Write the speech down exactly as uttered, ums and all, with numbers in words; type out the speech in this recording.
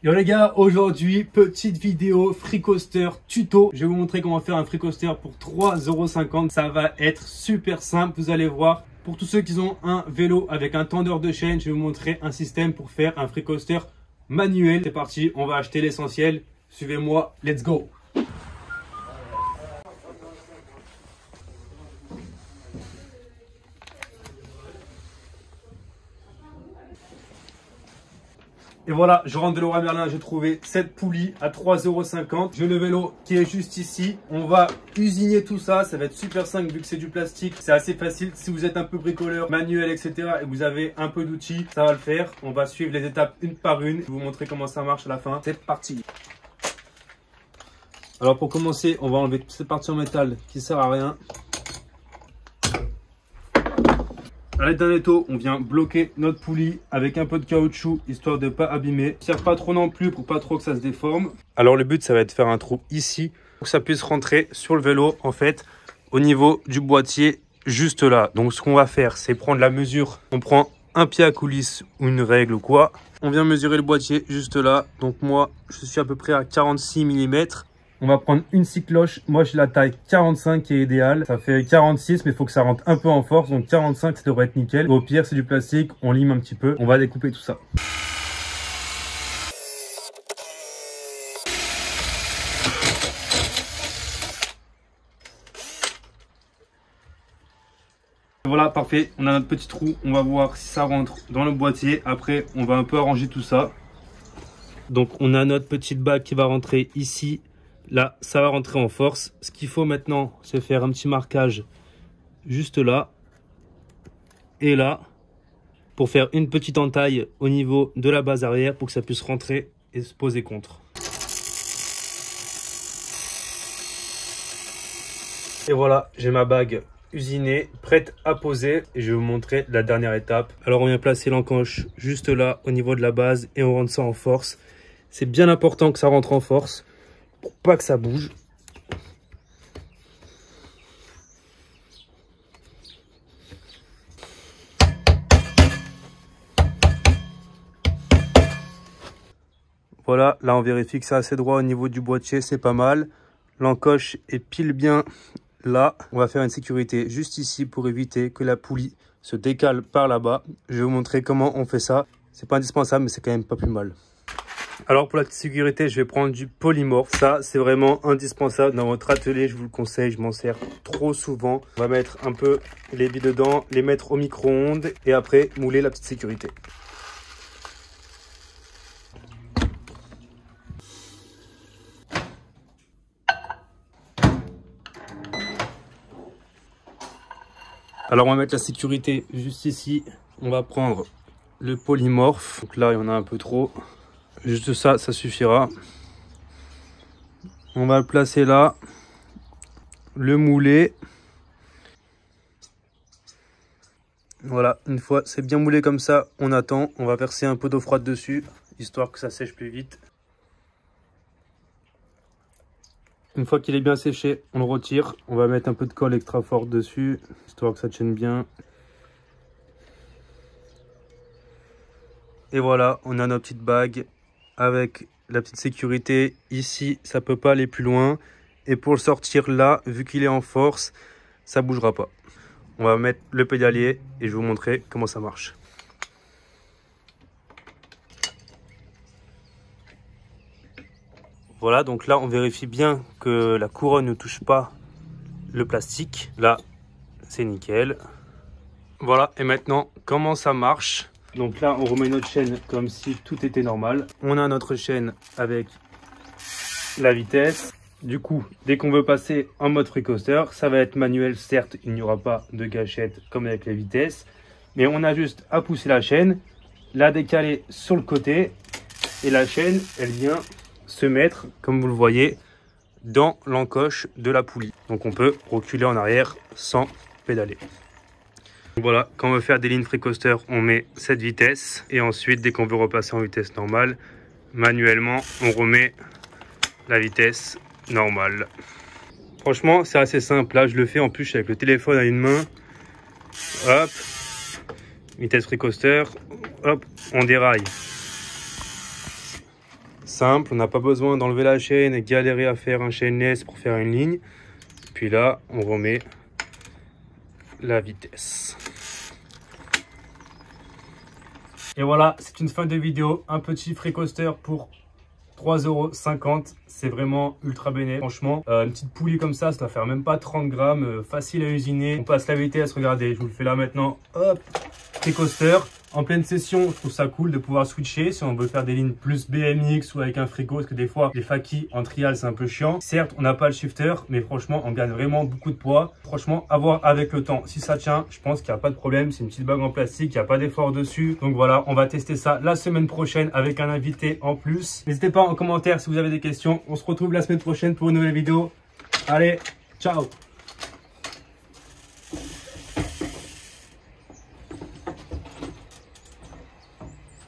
Yo les gars, aujourd'hui, petite vidéo free coaster tuto. Je vais vous montrer comment faire un free coaster pour trois euros cinquante. Ça va être super simple, vous allez voir. Pour tous ceux qui ont un vélo avec un tendeur de chaîne, je vais vous montrer un système pour faire un free coaster manuel. C'est parti, on va acheter l'essentiel. Suivez-moi, let's go. Et voilà, je rentre de Leroy Merlin, j'ai trouvé cette poulie à trois euros cinquante. J'ai le vélo qui est juste ici. On va usiner tout ça, ça va être super simple vu que c'est du plastique. C'est assez facile. Si vous êtes un peu bricoleur, manuel, et cetera et vous avez un peu d'outils, ça va le faire. On va suivre les étapes une par une. Je vais vous montrer comment ça marche à la fin. C'est parti. Alors pour commencer, on va enlever toutes ces parties en métal qui ne servent à rien. À l'aide d'un étau, on vient bloquer notre poulie avec un peu de caoutchouc, histoire de ne pas abîmer. Ne serre pas trop non plus pour pas trop que ça se déforme. Alors le but, ça va être de faire un trou ici, pour que ça puisse rentrer sur le vélo, en fait, au niveau du boîtier, juste là. Donc ce qu'on va faire, c'est prendre la mesure. On prend un pied à coulisse ou une règle ou quoi. On vient mesurer le boîtier juste là. Donc moi, je suis à peu près à quarante-six millimètres. On va prendre une scie cloche. Moi, j'ai la taille quarante-cinq qui est idéale. Ça fait quarante-six, mais il faut que ça rentre un peu en force. Donc quarante-cinq, ça devrait être nickel. Au pire, c'est du plastique. On lime un petit peu. On va découper tout ça. Voilà, parfait. On a notre petit trou. On va voir si ça rentre dans le boîtier. Après, on va un peu arranger tout ça. Donc, on a notre petite bague qui va rentrer ici. Là, ça va rentrer en force. Ce qu'il faut maintenant, c'est faire un petit marquage juste là et là pour faire une petite entaille au niveau de la base arrière pour que ça puisse rentrer et se poser contre. Et voilà, j'ai ma bague usinée, prête à poser et je vais vous montrer la dernière étape. Alors, on vient placer l'encoche juste là au niveau de la base et on rentre ça en force. C'est bien important que ça rentre en force. Pour pas que ça bouge. Voilà, là on vérifie que c'est assez droit au niveau du boîtier, c'est pas mal. L'encoche est pile bien là. On va faire une sécurité juste ici pour éviter que la poulie se décale par là-bas. Je vais vous montrer comment on fait ça. C'est pas indispensable, mais c'est quand même pas plus mal. Alors pour la petite sécurité, je vais prendre du polymorphe. Ça, c'est vraiment indispensable dans votre atelier. Je vous le conseille, je m'en sers trop souvent. On va mettre un peu les billes dedans, les mettre au micro-ondes et après mouler la petite sécurité. Alors on va mettre la sécurité juste ici. On va prendre le polymorphe. Donc là, il y en a un peu trop. Juste ça, ça suffira. On va le placer là, le mouler. Voilà, une fois c'est bien moulé comme ça, on attend. On va verser un peu d'eau froide dessus, histoire que ça sèche plus vite. Une fois qu'il est bien séché, on le retire. On va mettre un peu de colle extra forte dessus, histoire que ça tienne bien. Et voilà, on a notre petite bague. Avec la petite sécurité ici, ça peut pas aller plus loin. Et pour le sortir là, vu qu'il est en force, ça bougera pas. On va mettre le pédalier et je vais vous montrer comment ça marche. Voilà, donc là on vérifie bien que la couronne ne touche pas le plastique. Là, c'est nickel. Voilà, et maintenant comment ça marche? Donc là, on remet notre chaîne comme si tout était normal. On a notre chaîne avec la vitesse. Du coup, dès qu'on veut passer en mode free coaster, ça va être manuel. Certes, il n'y aura pas de gâchette comme avec les vitesses. Mais on a juste à pousser la chaîne, la décaler sur le côté. Et la chaîne, elle vient se mettre, comme vous le voyez, dans l'encoche de la poulie. Donc on peut reculer en arrière sans pédaler. Voilà, quand on veut faire des lignes free coaster, on met cette vitesse. Et ensuite, dès qu'on veut repasser en vitesse normale, manuellement, on remet la vitesse normale. Franchement, c'est assez simple. Là, je le fais en plus avec le téléphone à une main. Hop, vitesse free coaster. Hop, on déraille. simple, on n'a pas besoin d'enlever la chaîne et galérer à faire un chainless pour faire une ligne. Puis là, on remet la vitesse. Et voilà, c'est une fin de vidéo. Un petit free coaster pour trois euros cinquante. C'est vraiment ultra béné. Franchement, euh, une petite poulie comme ça, ça doit faire même pas trente grammes. Euh, facile à usiner. On passe la vitesse. Regardez, je vous le fais là maintenant. Hop, free coaster. En pleine session, je trouve ça cool de pouvoir switcher si on veut faire des lignes plus B M X ou avec un frigo, parce que des fois, les fakis en trial, c'est un peu chiant. Certes, on n'a pas le shifter, mais franchement, on gagne vraiment beaucoup de poids. Franchement, à voir avec le temps. Si ça tient, je pense qu'il n'y a pas de problème. C'est une petite bague en plastique, il n'y a pas d'effort dessus. Donc voilà, on va tester ça la semaine prochaine avec un invité en plus. N'hésitez pas en commentaire si vous avez des questions. On se retrouve la semaine prochaine pour une nouvelle vidéo. Allez, ciao!